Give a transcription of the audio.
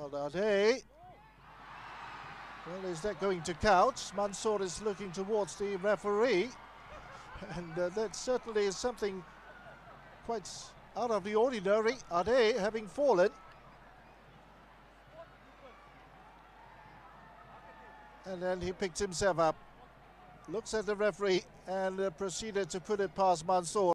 Well, Ade. Well, is that going to count? Mansour is looking towards the referee. And that certainly is something quite out of the ordinary. Ade having fallen. And then he picked himself up, looks at the referee and proceeded to put it past Mansour.